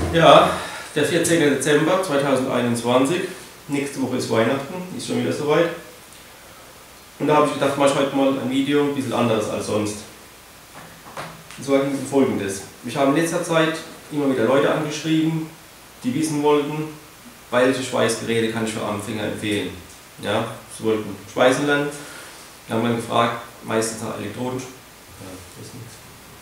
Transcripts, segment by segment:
Ja, der 14. Dezember 2021, nächste Woche ist Weihnachten, ist schon wieder soweit. Und da habe ich gedacht, mache ich heute mal ein Video ein bisschen anderes als sonst. Und zwar ging es um Folgendes. Mich haben in letzter Zeit immer wieder Leute angeschrieben, die wissen wollten, welche Schweißgeräte kann ich für Anfänger empfehlen. Ja, sie wollten schweißen lernen. Wir haben dann gefragt, meistens nach Elektroden. Ja, das ist nichts.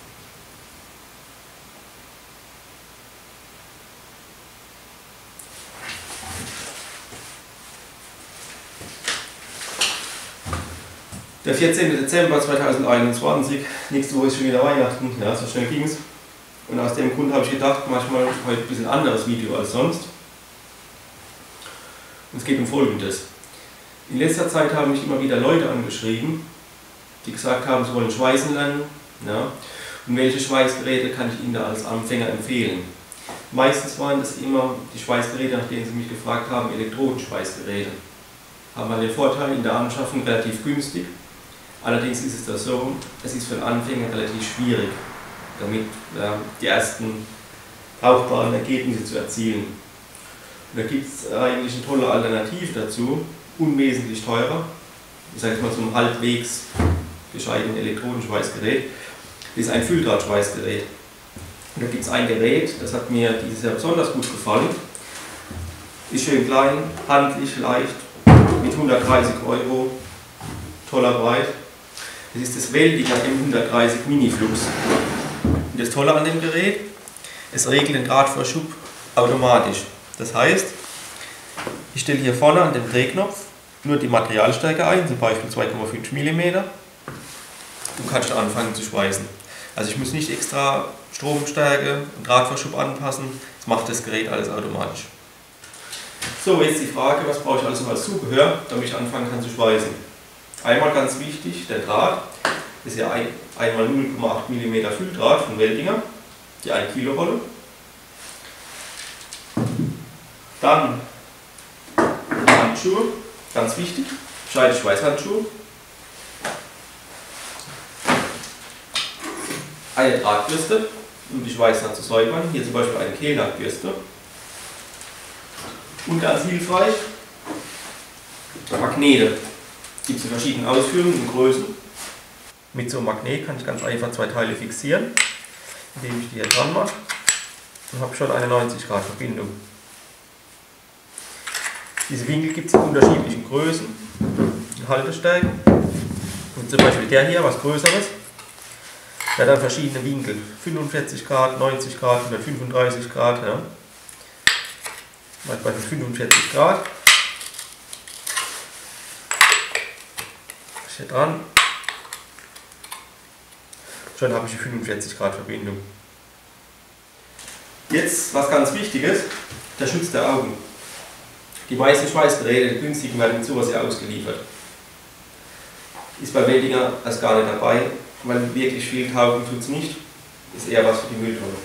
Der 14. Dezember 2021, nächste Woche ist schon wieder Weihnachten, ja, so schnell ging es. Und aus dem Grund habe ich gedacht, mache ich mal heute ein bisschen anderes Video als sonst. Und es geht um Folgendes. In letzter Zeit haben mich immer wieder Leute angeschrieben, die gesagt haben, sie wollen schweißen lernen. Ja, und welche Schweißgeräte kann ich ihnen da als Anfänger empfehlen? Meistens waren das immer die Schweißgeräte, nach denen sie mich gefragt haben, Elektrodenschweißgeräte. Haben wir den Vorteil in der Anschaffung relativ günstig. Allerdings ist es da so, es ist für einen Anfänger relativ schwierig, damit die ersten brauchbaren Ergebnisse zu erzielen. Und da gibt es eigentlich eine tolle Alternative dazu, unwesentlich teurer, ich sage jetzt mal so ein halbwegs gescheiten Elektrodenschweißgerät, das ist ein Fülldrahtschweißgerät. Und da gibt es ein Gerät, das hat mir dieses Jahr besonders gut gefallen, ist schön klein, handlich, leicht, mit 130 €, toller Preis. Das ist das Weldinger M130 Miniflux. Und das Tolle an dem Gerät, es regelt den Drahtvorschub automatisch. Das heißt, ich stelle hier vorne an den Drehknopf nur die Materialstärke ein, zum Beispiel 2,5 mm. Du kannst anfangen zu schweißen. Also ich muss nicht extra Stromstärke und Drahtvorschub anpassen, das macht das Gerät alles automatisch. So, jetzt die Frage, was brauche ich alles noch als Zubehör, damit ich anfangen kann zu schweißen. Einmal ganz wichtig, der Draht, das ist ja einmal 0,8 mm Fülldraht von Weldinger, die 1 Kilo Rolle. Dann die Handschuhe, ganz wichtig, Schweißhandschuhe. Eine Drahtbürste, um die Schweißnaht zu säubern, hier zum Beispiel eine Kehlnahtbürste. Und ganz hilfreich, Magnete. Gibt es in verschiedenen Ausführungen und Größen. Mit so einem Magnet kann ich ganz einfach zwei Teile fixieren, indem ich die hier dran mache und habe schon eine 90 Grad Verbindung. Diese Winkel gibt es in unterschiedlichen Größen und Haltestärken. Und zum Beispiel der hier, was größeres, der hat dann verschiedene Winkel. 45 Grad, 90 Grad, 135 Grad. Ja. Manchmal 45 Grad. Hier dran. Schon habe ich die 45 Grad Verbindung. Jetzt, was ganz wichtig ist, der Schutz der Augen. Die meisten Schweißgeräte, die günstigen, werden mit sowas ja ausgeliefert. Ist bei Weldinger erst gar nicht dabei, weil wirklich viel taugen tut es nicht. Ist eher was für die Mülltonne.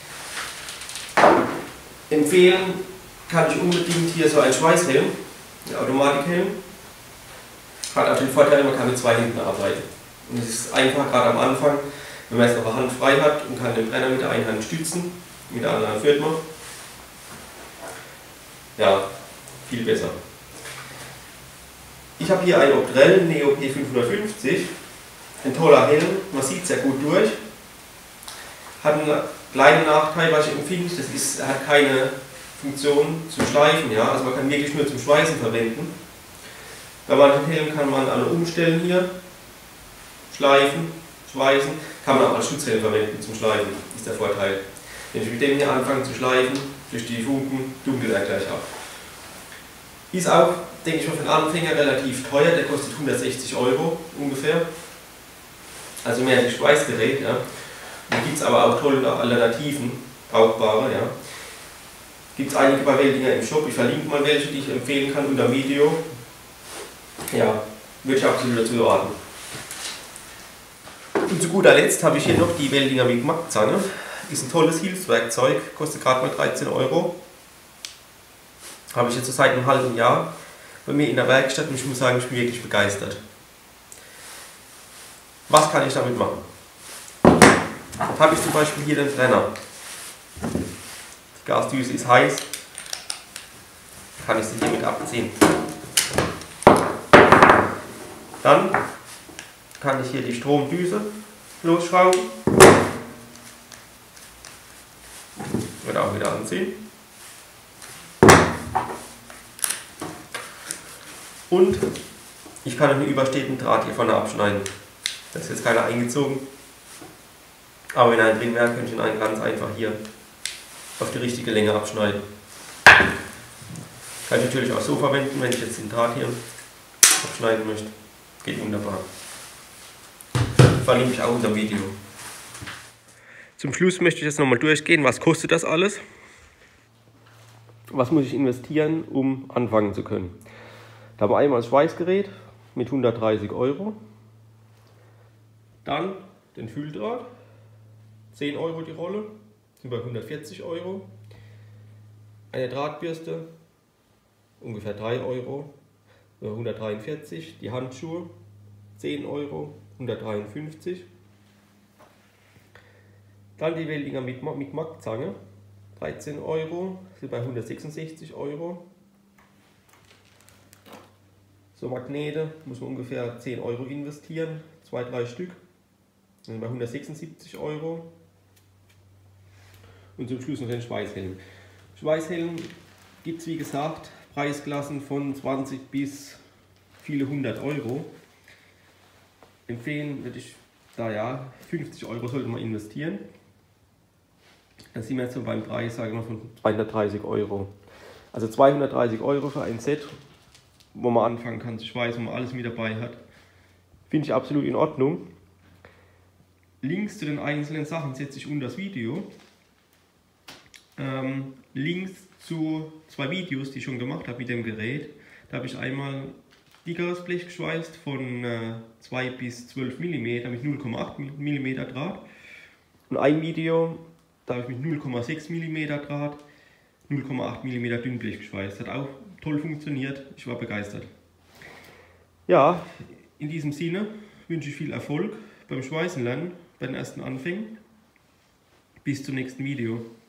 Empfehlen kann ich unbedingt hier so einen Schweißhelm, einen Automatikhelm. Hat auch den Vorteil, man kann mit zwei Händen arbeiten. Und es ist einfach, gerade am Anfang, wenn man jetzt noch eine Hand frei hat und kann den Brenner mit der einen Hand stützen, mit der anderen führt man. Ja, viel besser. Ich habe hier einen Optrell Neo P550, ein toller Helm, man sieht sehr gut durch. Hat einen kleinen Nachteil, was ich empfinde, das ist, er hat keine Funktion zum Schleifen, ja? Also man kann wirklich nur zum Schweißen verwenden. Bei manchen Helmen kann man alle umstellen hier, schleifen, schweißen, kann man auch als Schutzhelm verwenden zum Schleifen, ist der Vorteil. Wenn ich mit dem hier anfange zu schleifen, durch die Funken, dunkelt er gleich ab. Ist auch, denke ich mal, für einen Anfänger relativ teuer, der kostet 160 € ungefähr. Also mehr als Schweißgerät, ja. Da gibt es aber auch tolle Alternativen, brauchbare, ja. Gibt es einige bei Weldinger im Shop, ich verlinke mal welche, die ich empfehlen kann unter dem Video. Ja, würde ich absolut dazu raten. Und zu guter Letzt habe ich hier noch die Weldinger Migmag-Zange. Ist ein tolles Hilfswerkzeug, kostet gerade mal 13 €. Habe ich jetzt so seit einem halben Jahr bei mir in der Werkstatt und ich muss sagen, ich bin wirklich begeistert. Was kann ich damit machen? Habe ich zum Beispiel hier den Brenner. Gasdüse ist heiß, kann ich sie hiermit abziehen. Dann kann ich hier die Stromdüse losschrauben und auch wieder anziehen. Und ich kann den überstehenden Draht hier vorne abschneiden. Da ist jetzt keiner eingezogen. Aber wenn er drin wäre, könnte ich ihn ganz einfach hier auf die richtige Länge abschneiden. Kann ich natürlich auch so verwenden, wenn ich jetzt den Draht hier abschneiden möchte. Geht wunderbar. Verlinke ich auch unter dem Video. Zum Schluss möchte ich jetzt nochmal durchgehen, was kostet das alles? Was muss ich investieren, um anfangen zu können? Da haben wir einmal das Schweißgerät mit 130 €. Dann den Fülldraht, 10 € die Rolle, sind bei 140 €. Eine Drahtbürste, ungefähr 3 €, 143. Die Handschuhe, 10 €, 153. Dann die Weldinger mit Mackzange, 13 €, sind bei 166 €. So Magnete muss man ungefähr 10 € investieren, 2-3 Stück, sind bei 176 €. Und zum Schluss noch den Schweißhelm. Schweißhelm gibt es wie gesagt Preisklassen von 20 bis viele 100 €. Empfehlen würde ich da ja 50 € sollte man investieren. Dann sind wir jetzt so beim Preis, sagen wir, von 230 €. Also 230 € für ein Set, wo man anfangen kann zu schweißen, wo man alles mit dabei hat. Finde ich absolut in Ordnung. Links zu den einzelnen Sachen setze ich unter das Video. Links zu 2 Videos, die ich schon gemacht habe mit dem Gerät. Da habe ich einmal dickeres Blech geschweißt von 2 bis 12 mm mit 0,8 mm Draht. Und ein Video, da habe ich mit 0,6 mm Draht 0,8 mm Dünnblech geschweißt. Hat auch toll funktioniert, ich war begeistert. Ja, in diesem Sinne wünsche ich viel Erfolg beim Schweißen lernen, bei den ersten Anfängen. Bis zum nächsten Video.